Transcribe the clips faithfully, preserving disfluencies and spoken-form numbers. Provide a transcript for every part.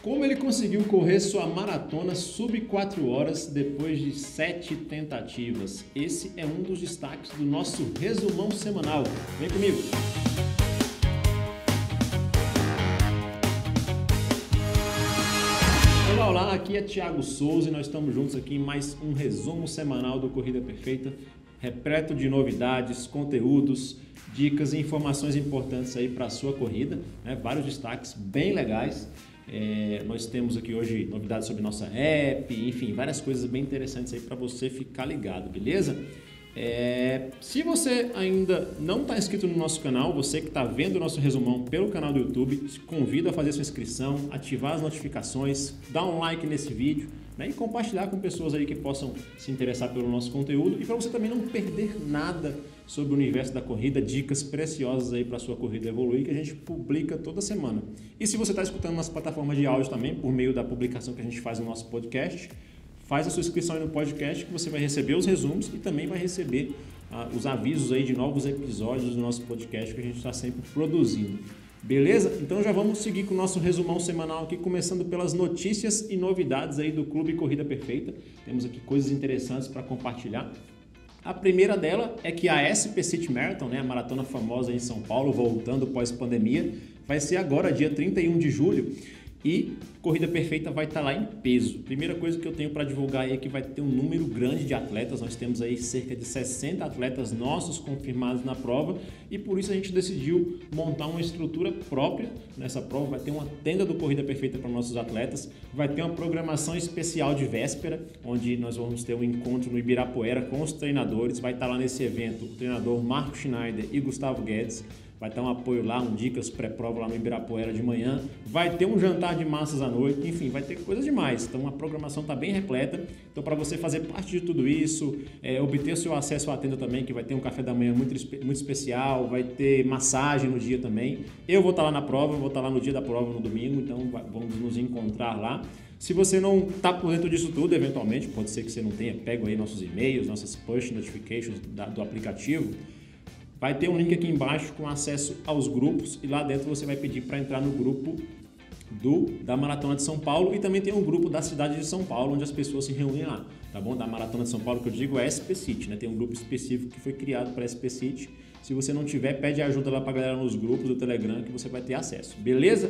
Como ele conseguiu correr sua maratona sub quatro horas depois de sete tentativas? Esse é um dos destaques do nosso resumão semanal. Vem comigo! Olá, olá, aqui é Thiago Souza e nós estamos juntos aqui em mais um resumo semanal do Corrida Perfeita, repleto de novidades, conteúdos, dicas e informações importantes aí para a sua corrida, né? Vários destaques bem legais. É, nós temos aqui hoje novidades sobre nossa app, enfim, várias coisas bem interessantes aí para você ficar ligado, beleza? É, se você ainda não está inscrito no nosso canal, você que está vendo o nosso resumão pelo canal do YouTube, te convido a fazer sua inscrição, ativar as notificações, dar um like nesse vídeo, né, e compartilhar com pessoas aí que possam se interessar pelo nosso conteúdo e para você também não perder nada sobre o universo da corrida, dicas preciosas aí para a sua corrida evoluir que a gente publica toda semana. E se você está escutando nas plataformas de áudio também, por meio da publicação que a gente faz no nosso podcast, faz a sua inscrição aí no podcast que você vai receber os resumos e também vai receber ah, os avisos aí de novos episódios do nosso podcast que a gente está sempre produzindo. Beleza? Então já vamos seguir com o nosso resumão semanal aqui, começando pelas notícias e novidades aí do Clube Corrida Perfeita. Temos aqui coisas interessantes para compartilhar. A primeira dela é que a S P City Marathon, né, a maratona famosa em São Paulo, voltando pós-pandemia, vai ser agora, dia trinta e um de julho. E Corrida Perfeita vai estar lá em peso. Primeira coisa que eu tenho para divulgar aí é que vai ter um número grande de atletas. Nós temos aí cerca de sessenta atletas nossos confirmados na prova e por isso a gente decidiu montar uma estrutura própria nessa prova. Vai ter uma tenda do Corrida Perfeita para nossos atletas, vai ter uma programação especial de véspera, onde nós vamos ter um encontro no Ibirapuera com os treinadores. Vai estar lá nesse evento o treinador Marco Schneider e Gustavo Guedes. Vai ter um apoio lá, um dicas pré-prova lá no Ibirapuera de manhã. Vai ter um jantar de massas à noite. Enfim, vai ter coisa demais. Então a programação está bem repleta. Então para você fazer parte de tudo isso, é, obter o seu acesso à tenda também, que vai ter um café da manhã muito, muito especial, vai ter massagem no dia também. Eu vou estar lá na prova, vou estar lá no dia da prova no domingo, então vamos nos encontrar lá. Se você não está por dentro disso tudo, eventualmente, pode ser que você não tenha pego aí nossos e-mails, nossas push notifications da, do aplicativo, vai ter um link aqui embaixo com acesso aos grupos e lá dentro você vai pedir para entrar no grupo do, da Maratona de São Paulo e também tem um grupo da cidade de São Paulo onde as pessoas se reúnem lá, tá bom? Da Maratona de São Paulo que eu digo é S P City, né? Tem um grupo específico que foi criado para S P City. Se você não tiver, pede ajuda lá para a galera nos grupos do Telegram que você vai ter acesso, beleza?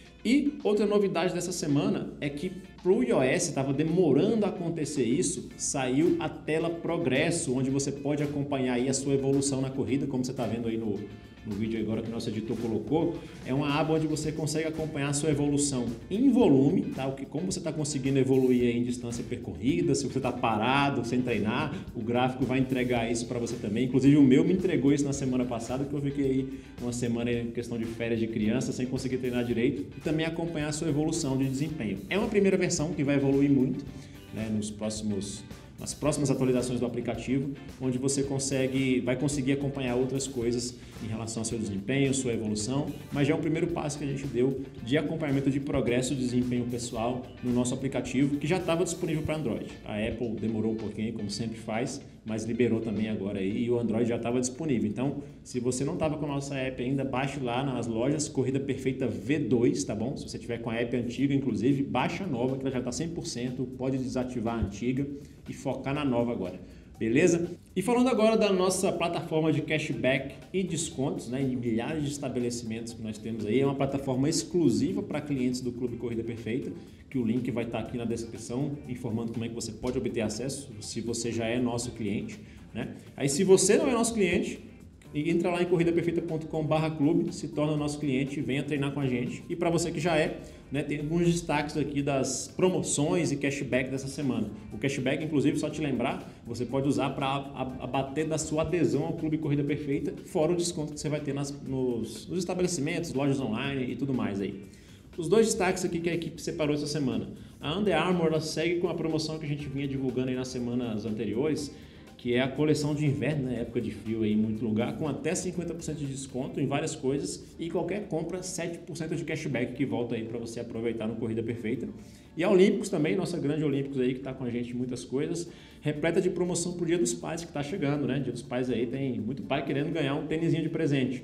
E outra novidade dessa semana é que para o iOS estava demorando a acontecer isso, saiu a tela Progresso, onde você pode acompanhar aí a sua evolução na corrida, como você está vendo aí no, no vídeo agora que o nosso editor colocou. É uma aba onde você consegue acompanhar a sua evolução em volume, tá? O que, como você está conseguindo evoluir aí em distância percorrida, se você está parado, sem treinar, o gráfico vai entregar isso para você também. Inclusive o meu me entregou isso na semana passada, que eu fiquei uma semana em questão de férias de criança, sem conseguir treinar direito, e também acompanhar a sua evolução de desempenho. É uma primeira versão que vai evoluir muito, né, nos próximos, nas próximas atualizações do aplicativo, onde você consegue, vai conseguir acompanhar outras coisas em relação ao seu desempenho, sua evolução, mas já é o primeiro passo que a gente deu de acompanhamento de progresso de desempenho pessoal no nosso aplicativo, que já estava disponível para Android. A Apple demorou um pouquinho, como sempre faz, mas liberou também agora aí e o Android já estava disponível. Então, se você não estava com a nossa app ainda, baixe lá nas lojas Corrida Perfeita V dois, tá bom? Se você tiver com a app antiga, inclusive, baixa a nova, que ela já está cem por cento, pode desativar a antiga e focar na nova agora. Beleza? E falando agora da nossa plataforma de cashback e descontos, né, em milhares de estabelecimentos que nós temos aí, é uma plataforma exclusiva para clientes do Clube Corrida Perfeita, que o link vai estar aqui na descrição, informando como é que você pode obter acesso, se você já é nosso cliente, né? Aí se você não é nosso cliente, entra lá em corrida perfeita ponto com barra clube, se torna nosso cliente e venha treinar com a gente. E para você que já é, né, tem alguns destaques aqui das promoções e cashback dessa semana. O cashback, inclusive, só te lembrar, você pode usar para abater da sua adesão ao Clube Corrida Perfeita, fora o desconto que você vai ter nas, nos, nos estabelecimentos, lojas online e tudo mais aí. Os dois destaques aqui que a equipe separou essa semana. A Under Armour ela segue com a promoção que a gente vinha divulgando aí nas semanas anteriores, que é a coleção de inverno, na época de frio aí em muito lugar, com até cinquenta por cento de desconto em várias coisas e qualquer compra sete por cento de cashback que volta aí para você aproveitar no Corrida Perfeita. E a Olímpicos também, nossa grande Olímpicos aí que está com a gente em muitas coisas, repleta de promoção pro Dia dos Pais que está chegando, né? Dia dos Pais aí tem muito pai querendo ganhar um tênisinho de presente.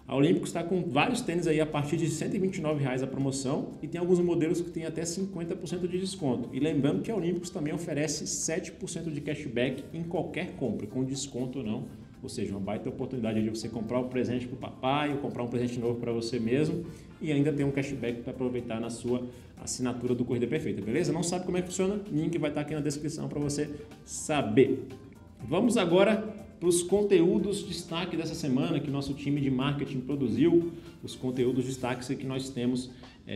A Olímpicos está com vários tênis aí a partir de cento e vinte e nove reais a promoção e tem alguns modelos que tem até cinquenta por cento de desconto. E lembrando que a Olímpicos também oferece sete por cento de cashback em qualquer compra, com desconto ou não. Ou seja, uma baita oportunidade de você comprar um presente para o papai ou comprar um presente novo para você mesmo e ainda ter um cashback para aproveitar na sua assinatura do Corrida Perfeita, beleza? Não sabe como é que funciona? Link vai estar aqui na descrição para você saber. Vamos agora para os conteúdos de destaque dessa semana que o nosso time de marketing produziu, os conteúdos de destaque que nós temos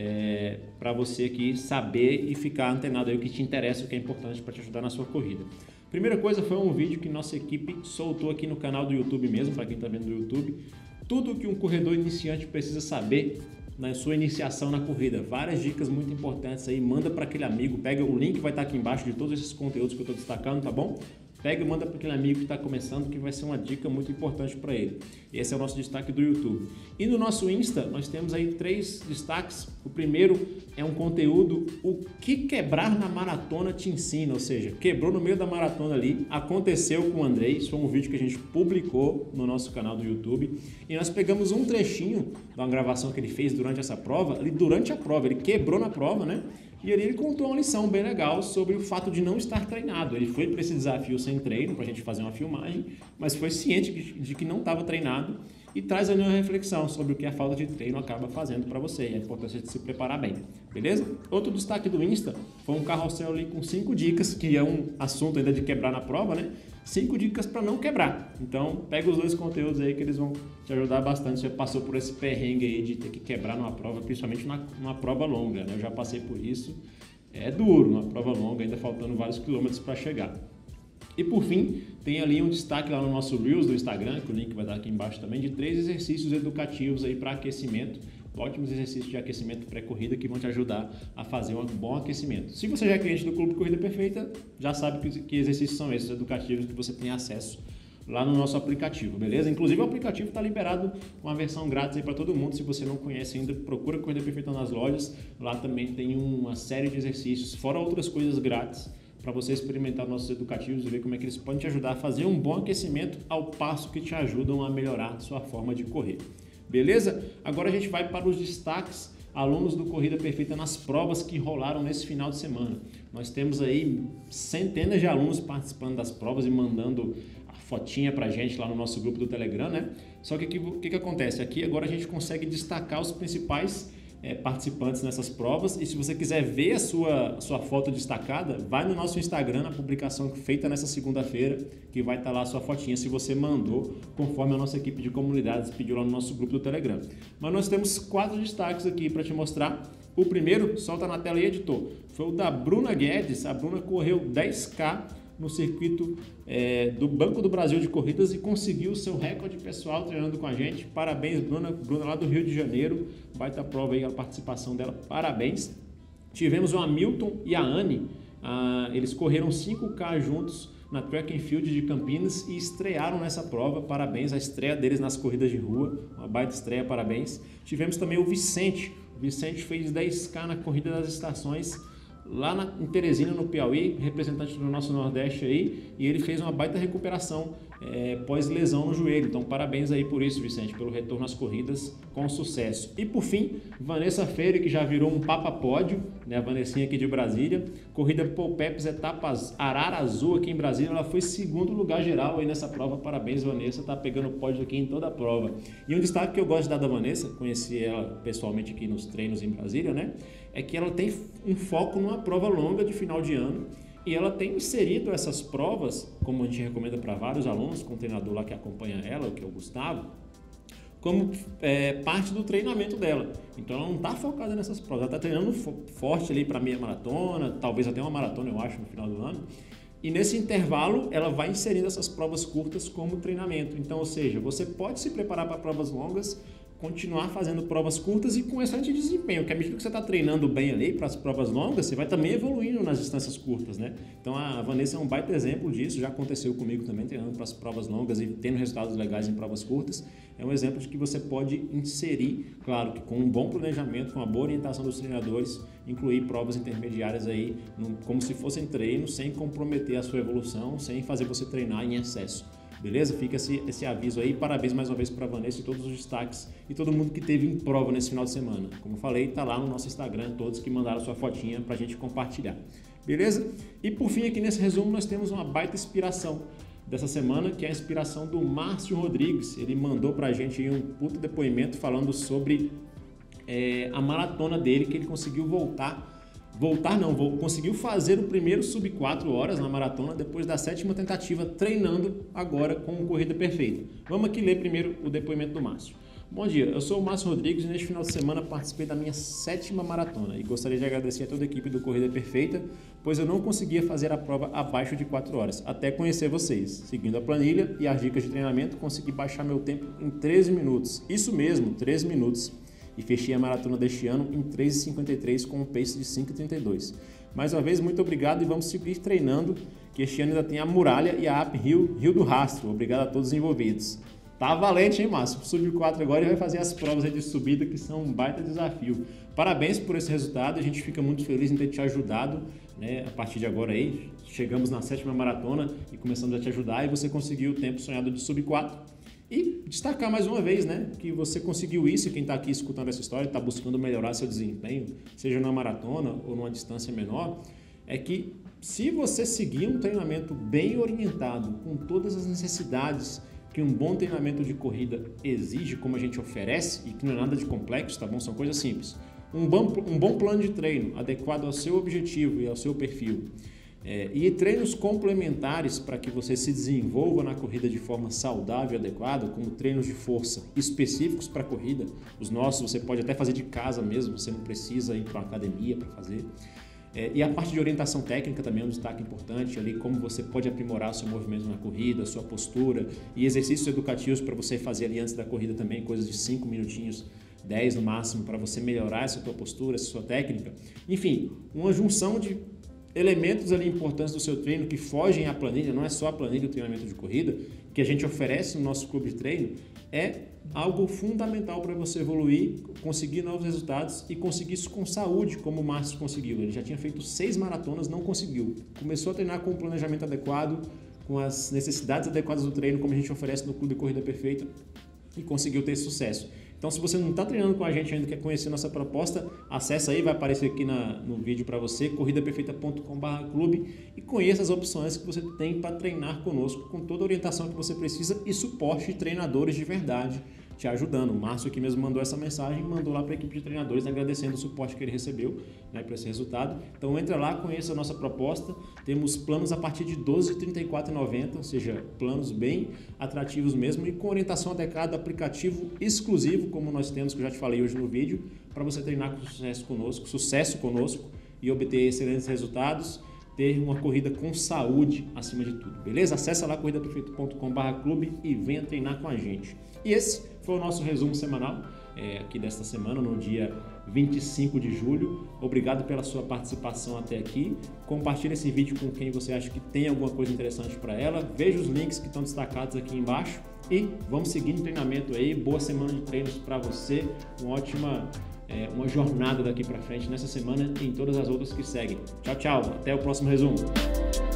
é, para você aqui saber e ficar antenado aí o que te interessa, o que é importante para te ajudar na sua corrida. Primeira coisa foi um vídeo que nossa equipe soltou aqui no canal do YouTube mesmo, para quem está vendo no YouTube, tudo que um corredor iniciante precisa saber na sua iniciação na corrida. Várias dicas muito importantes aí, manda para aquele amigo, pega o link, vai estar aqui embaixo de todos esses conteúdos que eu estou destacando, tá bom? Pega e manda para aquele amigo que está começando, que vai ser uma dica muito importante para ele. Esse é o nosso destaque do YouTube. E no nosso Insta, nós temos aí três destaques. O primeiro é um conteúdo, o que quebrar na maratona te ensina, ou seja, quebrou no meio da maratona ali, aconteceu com o Andrei, isso foi um vídeo que a gente publicou no nosso canal do YouTube, e nós pegamos um trechinho de uma gravação que ele fez durante essa prova, ali durante a prova, ele quebrou na prova, né? E ali ele contou uma lição bem legal sobre o fato de não estar treinado. Ele foi para esse desafio sem treino, para a gente fazer uma filmagem, mas foi ciente de que não estava treinado e traz ali uma reflexão sobre o que a falta de treino acaba fazendo para você e a importância de se preparar bem, beleza? Outro destaque do Insta foi um carrossel ali com cinco dicas, que é um assunto ainda de quebrar na prova, né? Cinco dicas para não quebrar. Então, pega os dois conteúdos aí que eles vão te ajudar bastante. Você passou por esse perrengue aí de ter que quebrar numa prova, principalmente numa, numa prova longa, né? Eu já passei por isso. É duro, uma prova longa, ainda faltando vários quilômetros para chegar. E por fim, tem ali um destaque lá no nosso Reels do Instagram, que o link vai estar aqui embaixo também, de três exercícios educativos aí para aquecimento. Ótimos exercícios de aquecimento pré-corrida que vão te ajudar a fazer um bom aquecimento. Se você já é cliente do Clube Corrida Perfeita, já sabe que, que exercícios são esses educativos que você tem acesso lá no nosso aplicativo, beleza? Inclusive o aplicativo está liberado com uma versão grátis aí para todo mundo. Se você não conhece ainda, procura Corrida Perfeita nas lojas. Lá também tem uma série de exercícios, fora outras coisas grátis, para você experimentar nossos educativos e ver como é que eles podem te ajudar a fazer um bom aquecimento ao passo que te ajudam a melhorar a sua forma de correr. Beleza? Agora a gente vai para os destaques alunos do Corrida Perfeita nas provas que rolaram nesse final de semana. Nós temos aí centenas de alunos participando das provas e mandando a fotinha pra gente lá no nosso grupo do Telegram, né? Só que o que, que acontece? Aqui agora a gente consegue destacar os principais É, participantes nessas provas, e se você quiser ver a sua, a sua foto destacada, vai no nosso Instagram, na publicação feita nessa segunda-feira, que vai estar lá a sua fotinha se você mandou, conforme a nossa equipe de comunidades pediu lá no nosso grupo do Telegram. Mas nós temos quatro destaques aqui para te mostrar. O primeiro, solta na tela aí, editor, foi o da Bruna Guedes. A Bruna correu dez K no circuito é, do Banco do Brasil de Corridas e conseguiu o seu recorde pessoal treinando com a gente. Parabéns, Bruna, Bruna lá do Rio de Janeiro, baita prova aí a participação dela, parabéns. Tivemos o Hamilton e a Anne, ah, eles correram cinco K juntos na Track and Field de Campinas e estrearam nessa prova, parabéns, a estreia deles nas corridas de rua, uma baita estreia, parabéns. Tivemos também o Vicente, o Vicente fez dez K na Corrida das Estações, lá na, em Teresina, no Piauí, representante do nosso Nordeste aí, e ele fez uma baita recuperação é, pós-lesão no joelho. Então, parabéns aí por isso, Vicente, pelo retorno às corridas com sucesso. E por fim, Vanessa Freire, que já virou um papa pódio, né, a Vanessinha aqui de Brasília, corrida Polpeps etapas Arara Azul aqui em Brasília, ela foi segundo lugar geral aí nessa prova. Parabéns, Vanessa, tá pegando pódio aqui em toda a prova. E um destaque que eu gosto de dar da Vanessa, conheci ela pessoalmente aqui nos treinos em Brasília, né, é que ela tem um foco numa prova longa de final de ano e ela tem inserido essas provas, como a gente recomenda para vários alunos, com o treinador lá que acompanha ela, que é o Gustavo, como é, parte do treinamento dela. Então ela não está focada nessas provas, ela está treinando forte ali para meia maratona, talvez até uma maratona, eu acho, no final do ano. E nesse intervalo ela vai inserindo essas provas curtas como treinamento. Então, ou seja, você pode se preparar para provas longas, continuar fazendo provas curtas e com excelente desempenho, que à medida que você está treinando bem ali para as provas longas, você vai também evoluindo nas distâncias curtas, né? Então a Vanessa é um baita exemplo disso, já aconteceu comigo também, treinando para as provas longas e tendo resultados legais em provas curtas. É um exemplo de que você pode inserir, claro, que com um bom planejamento, com uma boa orientação dos treinadores, incluir provas intermediárias aí, como se fossem treinos, sem comprometer a sua evolução, sem fazer você treinar em excesso. beleza? Fica esse, esse aviso aí, parabéns mais uma vez para a Vanessa e todos os destaques e todo mundo que teve em prova nesse final de semana. Como eu falei, tá lá no nosso Instagram, todos que mandaram sua fotinha pra gente compartilhar, beleza? E por fim, aqui nesse resumo nós temos uma baita inspiração dessa semana, que é a inspiração do Márcio Rodrigues. Ele mandou pra gente aí um puto depoimento falando sobre é, a maratona dele, que ele conseguiu voltar Voltar não, conseguiu fazer o primeiro sub quatro horas na maratona depois da sétima tentativa, treinando agora com o Corrida Perfeita. Vamos aqui ler primeiro o depoimento do Márcio. Bom dia, eu sou o Márcio Rodrigues e neste final de semana participei da minha sétima maratona e gostaria de agradecer a toda a equipe do Corrida Perfeita, pois eu não conseguia fazer a prova abaixo de quatro horas, até conhecer vocês. Seguindo a planilha e as dicas de treinamento, consegui baixar meu tempo em treze minutos. Isso mesmo, treze minutos. E fechei a maratona deste ano em três e cinquenta e três com um pace de cinco e trinta e dois. Mais uma vez, muito obrigado e vamos seguir treinando, que este ano ainda tem a Muralha e a App Rio, Rio do Rastro. Obrigado a todos os envolvidos. Tá valente, hein, Márcio? Sub quatro agora e vai fazer as provas aí de subida, que são um baita desafio. Parabéns por esse resultado, a gente fica muito feliz em ter te ajudado, né? A partir de agora aí, chegamos na sétima maratona e começamos a te ajudar e você conseguiu o tempo sonhado de sub quatro. E destacar mais uma vez, né, que você conseguiu isso, e quem está aqui escutando essa história está buscando melhorar seu desempenho, seja numa maratona ou numa distância menor, é que se você seguir um treinamento bem orientado, com todas as necessidades que um bom treinamento de corrida exige, como a gente oferece, e que não é nada de complexo, tá bom? São coisas simples. Um bom, um bom plano de treino adequado ao seu objetivo e ao seu perfil, É, e treinos complementares para que você se desenvolva na corrida de forma saudável e adequada, como treinos de força específicos para a corrida. Os nossos você pode até fazer de casa mesmo, você não precisa ir para uma academia para fazer. É, e a parte de orientação técnica também é um destaque importante, ali como você pode aprimorar seu movimento na corrida, sua postura e exercícios educativos para você fazer ali antes da corrida também, coisas de cinco minutinhos, dez no máximo, para você melhorar essa sua postura, essa sua técnica. Enfim, uma junção de elementos ali importantes do seu treino que fogem à planilha, não é só a planilha do treinamento de corrida, que a gente oferece no nosso clube de treino, é algo fundamental para você evoluir, conseguir novos resultados e conseguir isso com saúde, como o Márcio conseguiu. Ele já tinha feito seis maratonas, não conseguiu. Começou a treinar com um planejamento adequado, com as necessidades adequadas do treino, como a gente oferece no Clube Corrida Perfeita, e conseguiu ter sucesso. Então, se você não está treinando com a gente ainda, quer conhecer nossa proposta, acessa aí, vai aparecer aqui na, no vídeo para você, corrida perfeita ponto com barra clube, e conheça as opções que você tem para treinar conosco, com toda a orientação que você precisa e suporte de treinadores de verdade te ajudando. O Márcio aqui mesmo mandou essa mensagem, mandou lá para a equipe de treinadores agradecendo o suporte que ele recebeu, né, para esse resultado. Então entra lá, conheça a nossa proposta. Temos planos a partir de doze reais e trinta e quatro reais e noventa centavos, ou seja, planos bem atrativos mesmo e com orientação adequada, aplicativo exclusivo, como nós temos, que eu já te falei hoje no vídeo, para você treinar com sucesso conosco, sucesso conosco e obter excelentes resultados, ter uma corrida com saúde acima de tudo, beleza? Acessa lá corrida perfeita ponto com barra clube e venha treinar com a gente. E esse foi o nosso resumo semanal é, aqui desta semana, no dia vinte e cinco de julho. Obrigado pela sua participação até aqui. Compartilhe esse vídeo com quem você acha que tem alguma coisa interessante para ela. Veja os links que estão destacados aqui embaixo e vamos seguir no treinamento aí. Boa semana de treinos para você. Uma ótima é, uma jornada daqui para frente nessa semana e em todas as outras que seguem. Tchau, tchau. Até o próximo resumo.